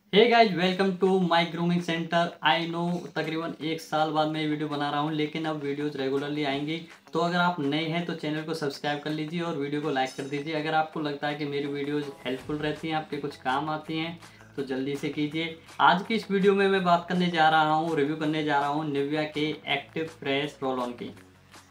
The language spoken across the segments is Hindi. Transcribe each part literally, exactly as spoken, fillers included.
Hey guys, welcome to my grooming centre. I know तकरीबन एक साल बाद मैं ये वीडियो बना रहा हूँ, लेकिन अब वीडियोस रेगुलरली आएंगी। तो अगर आप नए हैं तो चैनल को सब्सक्राइब कर लीजिए और वीडियो को लाइक कर दीजिए। अगर आपको लगता है कि मेरी वीडियोस हेल्पफुल रहती हैं, आपके कुछ काम आती हैं, तो जल्दी से कीजिए। आज की इस वीडियो में मैं बात करने जा रहा हूँ, रिव्यू करने जा रहा हूँ निविया के एक्टिव फ्रेश रोल ऑन की।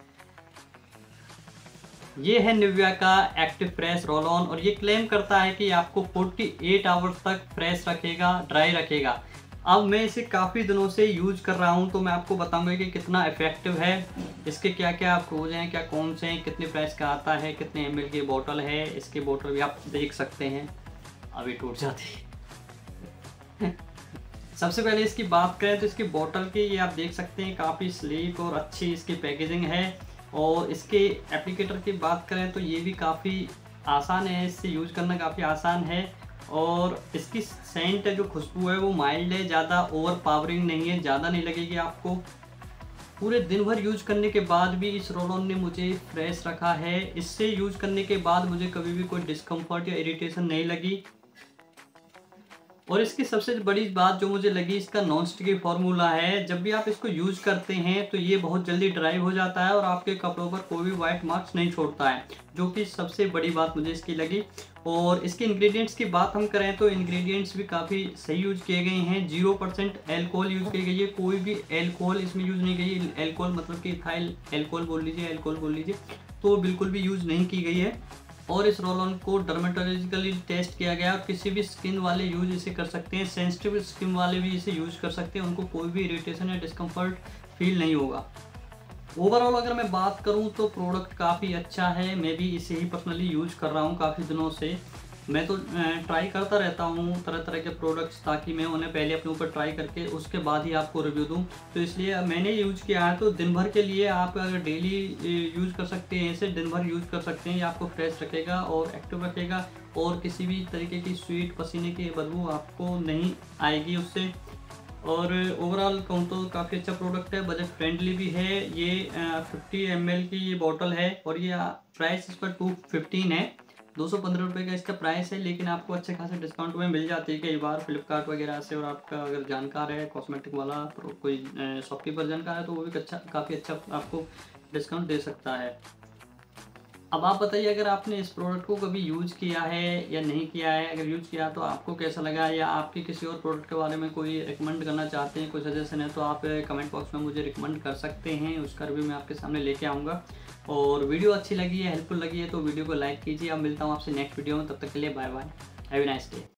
ये है निविया का एक्टिव फ्रेश रोल ऑन और ये क्लेम करता है कि आपको अड़तालीस आवर्स तक फ्रेश रखेगा, ड्राई रखेगा। अब मैं इसे काफ़ी दिनों से यूज कर रहा हूँ, तो मैं आपको बताऊंगा कि कितना इफेक्टिव है, इसके क्या क्या प्रोज हैं, क्या कौन से हैं, कितने प्राइस का आता है, कितने एम एल की बोतल है। इसकी बोतल भी आप देख सकते हैं, अभी टूट जाती है। सबसे पहले इसकी बात करें तो इसकी बोतल की ये आप देख सकते हैं, काफ़ी स्लीक और अच्छी इसकी पैकेजिंग है। और इसके एप्लीकेटर की बात करें तो ये भी काफ़ी आसान है, इससे यूज करना काफ़ी आसान है। और इसकी सेंट है, जो खुशबू है वो माइल्ड है, ज़्यादा ओवर पावरिंग नहीं है, ज़्यादा नहीं लगेगी आपको। पूरे दिन भर यूज करने के बाद भी इस रोल ऑन ने मुझे फ्रेश रखा है। इससे यूज करने के बाद मुझे कभी भी कोई डिस्कम्फर्ट या इरिटेशन नहीं लगी। और इसकी सबसे बड़ी बात जो मुझे लगी, इसका नॉन स्टिकी फार्मूला है। जब भी आप इसको यूज़ करते हैं तो ये बहुत जल्दी ड्राई हो जाता है और आपके कपड़ों पर कोई भी वाइट मार्क्स नहीं छोड़ता है, जो कि सबसे बड़ी बात मुझे इसकी लगी। और इसके इंग्रेडिएंट्स की बात हम करें तो इंग्रेडिएंट्स भी काफ़ी सही यूज किए गए हैं। जीरो परसेंट एल्कोहल यूज की गई है, कोई भी एल्कोहल इसमें यूज नहीं की गई। एल्कोहल मतलब कि इथाइल एल्कोहल बोल लीजिए, एल्कोहल बोल लीजिए, तो बिल्कुल भी यूज नहीं की गई है। और इस रोल ऑन को डर्मेटोलॉजिकली टेस्ट किया गया और किसी भी स्किन वाले यूज इसे कर सकते हैं। सेंसिटिव स्किन वाले भी इसे यूज कर सकते हैं, उनको कोई भी इरिटेशन या डिस्कम्फर्ट फील नहीं होगा। ओवरऑल अगर मैं बात करूं तो प्रोडक्ट काफ़ी अच्छा है। मैं भी इसे ही पर्सनली यूज कर रहा हूं काफ़ी दिनों से। मैं तो ट्राई करता रहता हूँ तरह तरह के प्रोडक्ट्स, ताकि मैं उन्हें पहले अपने ऊपर ट्राई करके उसके बाद ही आपको रिव्यू दूँ। तो इसलिए मैंने यूज किया है। तो दिन भर के लिए आप अगर डेली यूज़ कर सकते हैं, इसे दिन भर यूज़ कर सकते हैं। ये आपको फ्रेश रखेगा और एक्टिव रखेगा और किसी भी तरीके की स्वीट पसीने की बदबू आपको नहीं आएगी उससे। और ओवरऑल कहूँ तो काफ़ी अच्छा प्रोडक्ट है, बजट फ्रेंडली भी है। ये फिफ्टी एम एल की ये बॉटल है और ये प्राइस इसका टू फिफ्टीन है, दो सौ पंद्रह रुपये का इसका प्राइस है। लेकिन आपको अच्छे खासे डिस्काउंट में मिल जाती है कई बार फ्लिपकार्ट वगैरह से। और आपका अगर जानकार है कॉस्मेटिक वाला, तो कोई शॉपकीपर जानकार है, तो वो भी अच्छा काफ़ी अच्छा आपको डिस्काउंट दे सकता है। अब आप बताइए, अगर आपने इस प्रोडक्ट को कभी यूज़ किया है या नहीं किया है। अगर यूज़ किया तो आपको कैसा लगा, या आपके किसी और प्रोडक्ट के बारे में कोई रिकमेंड करना चाहते हैं, कोई सजेशन है, तो आप कमेंट बॉक्स में मुझे रिकमेंड कर सकते हैं। उसका रिव्यू मैं आपके सामने लेके आऊँगा। और वीडियो अच्छी लगी है, हेल्पफुल लगी है, तो वीडियो को लाइक कीजिए। अब मिलता हूँ आपसे नेक्स्ट वीडियो में, तब तक के लिए bye bye, have a nice day.